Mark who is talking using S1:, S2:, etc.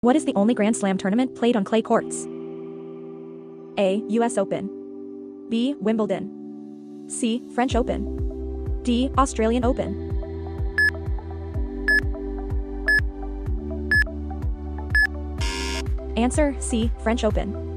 S1: What is the only Grand Slam tournament played on clay courts? A. US Open. B. Wimbledon. C. French Open. D. Australian Open. Answer C. French Open.